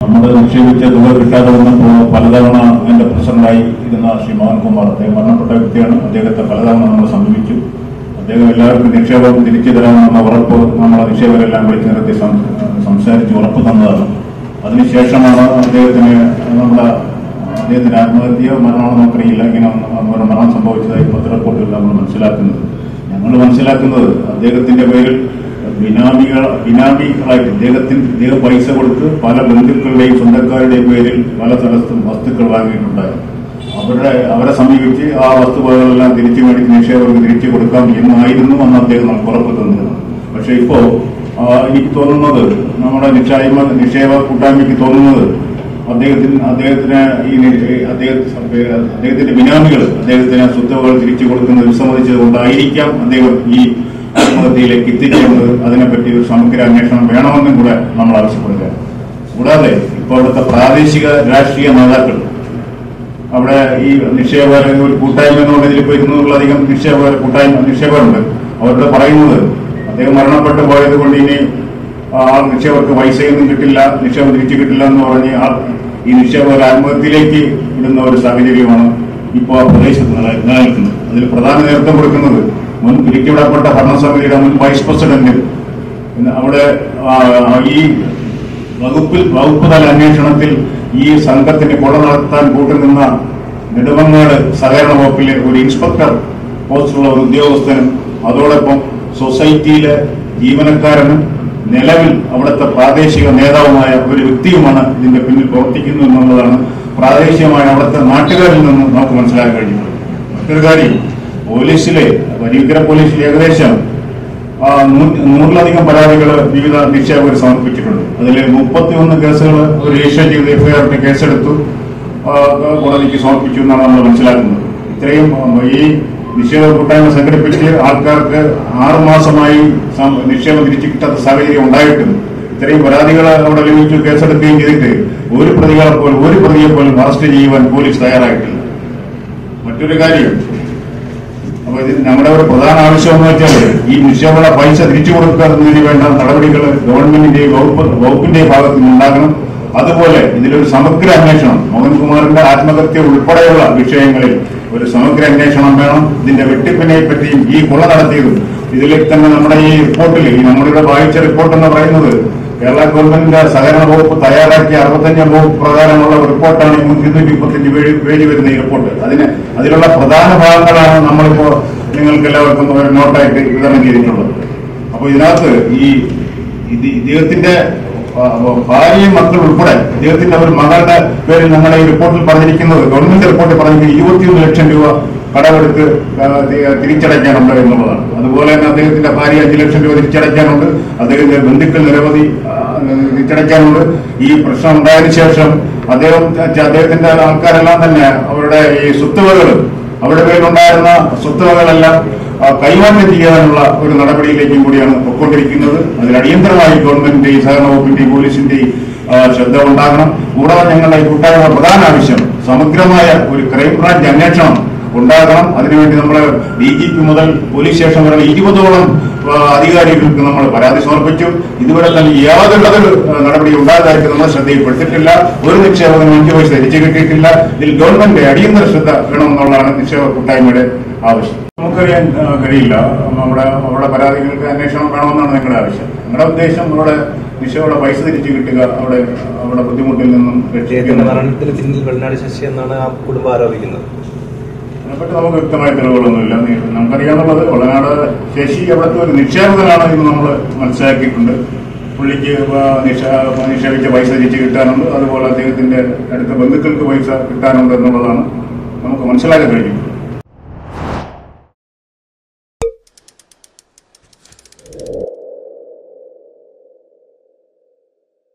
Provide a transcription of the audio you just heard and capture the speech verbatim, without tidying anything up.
നമ്മുടെ നിക്ഷേപിച്ച തുക കിട്ടാതെ വന്നപ്പോൾ പലതവണ അതിന്റെ പ്രസിഡന്റായി ഇരുന്ന ശ്രീ മോഹൻകുമാർ, അദ്ദേഹം മരണപ്പെട്ട വ്യക്തിയാണ്. അദ്ദേഹത്തെ പലതവണ നമ്മൾ സമീപിച്ചു. അദ്ദേഹം എല്ലാവർക്കും നിക്ഷേപം തിരിച്ചു തരാമെന്ന ഉറപ്പ് നമ്മളെ നിക്ഷേപരെല്ലാം വിളിച്ചു നിർത്തി സംസാരിച്ച് ഉറപ്പ് തന്നതാണ്. അതിനുശേഷമാണ് അദ്ദേഹത്തിന് നമ്മുടെ അദ്ദേഹത്തിന് ആത്മഹത്യ മരണമാണെന്ന് നമുക്കറിയില്ല, ഇങ്ങനെ മരണം സംഭവിച്ചതായി പത്ര റിപ്പോർട്ടിൽ നമ്മൾ മനസ്സിലാക്കുന്നത്. ഞങ്ങൾ മനസ്സിലാക്കുന്നത് അദ്ദേഹത്തിന്റെ പേരിൽ ബിനാമികൾ ബിനാമികളായിട്ട് ഇദ്ദേഹത്തിന് ഇദ്ദേഹം പൈസ കൊടുത്ത് പല ബന്ധുക്കളുടെയും സ്വന്തക്കാരുടെയും പേരിൽ പല സ്ഥലത്തും വസ്തുക്കൾ വാങ്ങിയിട്ടുണ്ടായിരുന്നു. അവരുടെ അവരെ സമീപിച്ച് ആ വസ്തുവകകളെല്ലാം തിരിച്ചു മേടിച്ച് നിക്ഷേപകർക്ക് തിരിച്ചു കൊടുക്കാം എന്നായിരുന്നു അന്ന് അദ്ദേഹം നമുക്ക് ഉറപ്പ് തന്നിരുന്നത്. പക്ഷെ ഇപ്പോ എനിക്ക് തോന്നുന്നത് നമ്മുടെ നിക്ഷേപ നിക്ഷേപ കൂട്ടായ്മയ്ക്ക് തോന്നുന്നത് അദ്ദേഹത്തിന് അദ്ദേഹത്തിന് ഈ അദ്ദേഹത്തിന്റെ ബിനാമികൾ അദ്ദേഹത്തിന് സ്വത്തുവകൾ തിരിച്ചു കൊടുക്കുന്നത് വിസമ്മതിച്ചത് കൊണ്ടായിരിക്കാം അദ്ദേഹം ഈ ആത്മഹത്യയിലേക്ക് എത്തിച്ചേർന്നത്. അതിനെപ്പറ്റി ഒരു സമഗ്ര അന്വേഷണം വേണമെന്നും കൂടെ നമ്മൾ ആവശ്യപ്പെടുക. കൂടാതെ ഇപ്പോൾ അവിടുത്തെ പ്രാദേശിക രാഷ്ട്രീയ നേതാക്കൾ അവിടെ ഈ നിക്ഷേപകർ ഒരു കൂട്ടായ്മ എന്നുള്ളതിൽ ഇപ്പോൾ ഇരുന്നൂറിലധികം നിക്ഷേപകർ കൂട്ടായ്മ നിക്ഷേപകരുണ്ട്. അവരോട് പറയുന്നത് അദ്ദേഹം മരണപ്പെട്ടു പോയത് കൊണ്ട് ഇനി ആ നിക്ഷേപകർക്ക് പൈസയൊന്നും കിട്ടില്ല, നിക്ഷേപം തിരിച്ചു കിട്ടില്ല എന്ന് പറഞ്ഞ് ഈ നിക്ഷേപകർ ആത്മഹത്യയിലേക്ക് ഇടുന്ന ഒരു സാഹചര്യമാണ് ഇപ്പോൾ ആ പ്രദേശത്ത് നിലനിൽക്കുന്നത്. അതിൽ പ്രധാന നേതൃത്വം കൊടുക്കുന്നത് മുൻ പിരിച്ചുവിടപ്പെട്ട ഭരണസമിതിയുടെ മുൻ വൈസ് പ്രസിഡന്റ്. അവിടെ ഈ വകുപ്പിൽ വകുപ്പ് തല അന്വേഷണത്തിൽ ഈ സംഘത്തിന് കൊള്ള നടത്താൻ കൂട്ടുനിന്ന നെടുമങ്ങാട് സഹകരണ വകുപ്പിലെ ഒരു ഇൻസ്പെക്ടർ പോസ്റ്റുള്ള ഒരു ഉദ്യോഗസ്ഥനും അതോടൊപ്പം സൊസൈറ്റിയിലെ ജീവനക്കാരനും നിലവിൽ അവിടുത്തെ പ്രാദേശിക നേതാവുമായ ഒരു വ്യക്തിയുമാണ് ഇതിന്റെ പിന്നിൽ പ്രവർത്തിക്കുന്നു എന്നുള്ളതാണ് പ്രാദേശികമായ അവിടുത്തെ നാട്ടുകാരിൽ നിന്ന് നമുക്ക് മനസ്സിലാക്കാൻ കഴിഞ്ഞിട്ടുള്ളത്. മറ്റൊരു കാര്യം, പോലീസിലെ വരിക്കര പോലീസിൽ ഏകദേശം നൂറിലധികം പരാതികൾ വിവിധ നിക്ഷേപകർ സമർപ്പിച്ചിട്ടുണ്ട്. അതിൽ മുപ്പത്തി ഒന്ന് കേസുകൾ ഒരു രജിസ്റ്റർ ചെയ്ത് എഫ്ഐആറിന്റെ കേസെടുത്തു കോടതിക്ക് സമർപ്പിച്ചു എന്നാണ് നമ്മൾ മനസ്സിലാക്കുന്നത്. ഇത്രയും ഈ നിക്ഷേപ കൂട്ടായ്മ സംഘടിപ്പിച്ച് ആൾക്കാർക്ക് ആറുമാസമായി നിക്ഷേപം തിരിച്ചു കിട്ടാത്ത സാഹചര്യം ഉണ്ടായിട്ടുണ്ട്. ഇത്രയും പരാതികൾ അവിടെ ലഭിച്ചു, കേസെടുക്കുകയും ചെയ്തിട്ട് ഒരു പ്രതികളെ പോലും ഒരു പ്രതിയെ പോലും അറസ്റ്റ് ചെയ്യുവാൻ പോലീസ് തയ്യാറായിട്ടില്ല. മറ്റൊരു കാര്യം, അപ്പൊ ഇത് നമ്മുടെ ഒരു പ്രധാന ആവശ്യം എന്ന് വെച്ചാൽ ഈ നിക്ഷേപക പൈസ തിരിച്ചു കൊടുക്കുന്നതിന് വേണ്ട നടപടികൾ ഗവൺമെന്റിന്റെയും വകുപ്പ് വകുപ്പിന്റെയും ഭാഗത്തു നിന്നുണ്ടാകണം. അതുപോലെ ഇതിലൊരു സമഗ്ര അന്വേഷണം, മോഹൻകുമാറിന്റെ ആത്മഹത്യ ഉൾപ്പെടെയുള്ള വിഷയങ്ങളിൽ ഒരു സമഗ്ര അന്വേഷണം വേണം. ഇതിന്റെ വെട്ടിപ്പിനെ പറ്റിയും ഈ കൊള്ള നടത്തിയതും ഇതിലേക്ക് തന്നെ നമ്മുടെ ഈ റിപ്പോർട്ടിൽ ഈ നമ്മളിവിടെ വായിച്ച റിപ്പോർട്ട് എന്ന് പറയുന്നത് കേരള ഗവൺമെന്റിന്റെ സഹകരണ വകുപ്പ് തയ്യാറാക്കിയ അറുപത്തഞ്ചാം വകുപ്പ് പ്രകാരമുള്ള റിപ്പോർട്ടാണ് ഇരുന്നൂറ്റി മുപ്പത്തഞ്ച് പേജ് വരുന്ന ഈ റിപ്പോർട്ട്. അതിന് അതിലുള്ള പ്രധാന ഭാഗങ്ങളാണ് നമ്മളിപ്പോ നിങ്ങൾക്ക് എല്ലാവർക്കും ഒരു നോട്ടായിട്ട് വിതരണം ചെയ്തിട്ടുള്ളത്. അപ്പൊ ഇതിനകത്ത് ഈ ഇത് ഇദ്ദേഹത്തിന്റെ ഭാര്യയും മക്കൾ ഉൾപ്പെടെ ഇദ്ദേഹത്തിന്റെ ഒരു മകളുടെ പേരിൽ നമ്മുടെ ഈ റിപ്പോർട്ടിൽ പറഞ്ഞിരിക്കുന്നത്, ഗവൺമെന്റ് റിപ്പോർട്ടിൽ പറഞ്ഞിരിക്കുന്നത് ഇരുപത്തിയൊന്ന് ലക്ഷം രൂപ കടമെടുത്ത് തിരിച്ചടയ്ക്കാനുണ്ട് എന്നുള്ളതാണ്. അതുപോലെ തന്നെ അദ്ദേഹത്തിന്റെ ഭാര്യ അഞ്ചു ലക്ഷം രൂപ തിരിച്ചടയ്ക്കാനുണ്ട്. അദ്ദേഹത്തിന്റെ ബന്ധുക്കൾ നിരവധി തിരിച്ചടയ്ക്കാനുണ്ട്. ഈ പ്രശ്നം ഉണ്ടായതിനു ശേഷം അദ്ദേഹം അദ്ദേഹത്തിന്റെ ആൾക്കാരെല്ലാം തന്നെ അവരുടെ ഈ സ്വത്തുവകൾ അവരുടെ പേരിലുണ്ടായിരുന്ന സ്വത്തുവകളെല്ലാം കൈമാറ്റം ചെയ്യാനുള്ള ഒരു നടപടിയിലേക്കും കൂടിയാണ് പൊയ്ക്കൊണ്ടിരിക്കുന്നത്. അതിൽ അടിയന്തരമായി ഗവൺമെന്റിന്റെയും സഹകരണ വകുപ്പിന്റെയും പോലീസിന്റെയും ശ്രദ്ധ ഉണ്ടാകണം. കൂടാതെ ഞങ്ങളുടെ ഈ കൂട്ടായ്മ പ്രധാന ആവശ്യം സമഗ്രമായ ഒരു ക്രൈംബ്രാഞ്ച് അന്വേഷണം ഉണ്ടാകണം. അതിനുവേണ്ടി നമ്മൾ ഡി ജി പി മുതൽ പോലീസ് സ്റ്റേഷൻ വരെ ഇരുപതോളം അധികാരികൾക്ക് നമ്മൾ പരാതി സമർപ്പിച്ചു. ഇതുവരെ തന്നെ യാതൊരു നടപടി ഉണ്ടായതായിട്ട് നമ്മൾ ശ്രദ്ധയിൽപ്പെടുത്തിയിട്ടില്ല. ഒരു നിക്ഷേപകനും അഞ്ചു പൈസ തിരിച്ചു കിട്ടിയിട്ടില്ല. ഇതിൽ ഗവൺമെന്റ് അടിയന്തര ശ്രദ്ധ വേണമെന്നുള്ളതാണ് നിക്ഷേപ കൂട്ടായ്മയുടെ ആവശ്യം. നമുക്കറിയാൻ കഴിയില്ല, നമ്മുടെ അവിടെ പരാതികൾക്ക് അന്വേഷണം വേണമെന്നാണ് നിങ്ങളുടെ ആവശ്യം. നിങ്ങളുടെ ഉദ്ദേശം നമ്മുടെ നിക്ഷേപയുടെ പൈസ തിരിച്ചു കിട്ടുക, അവിടെ അവിടെ ബുദ്ധിമുട്ടിൽ നിന്നും മരണത്തിന് പിന്നിൽ വെള്ളനാട് ശശി എന്നാണ് ആ കുടുംബം ആരോപിക്കുന്നത്. അതിനെപ്പറ്റി നമുക്ക് വ്യക്തമായ തെളിവുകളൊന്നുമില്ല. നമുക്കറിയാവുന്നത് വെള്ളനാട് ശശി അവിടുത്തെ ഒരു നിക്ഷേപകനാണ് എന്ന് നമ്മൾ മനസ്സിലാക്കിയിട്ടുണ്ട്. പുള്ളിക്ക് നിക്ഷേപിച്ച പൈസ തിരിച്ചു കിട്ടാനുണ്ട്. അതുപോലെ അദ്ദേഹത്തിന്റെ അടുത്ത ബന്ധുക്കൾക്ക് പൈസ കിട്ടാനുണ്ട് എന്നുള്ളതാണ് നമുക്ക് മനസ്സിലാക്കാൻ കഴിയും.